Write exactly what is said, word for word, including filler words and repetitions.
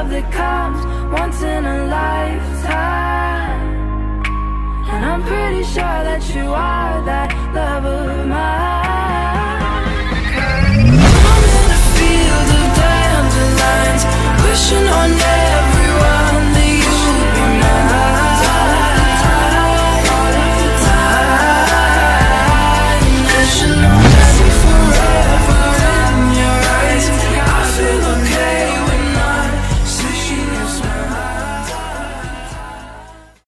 love that comes once in a lifetime. And I'm pretty sure that you are that love of mine. I'm in a field of dandelions, wishing on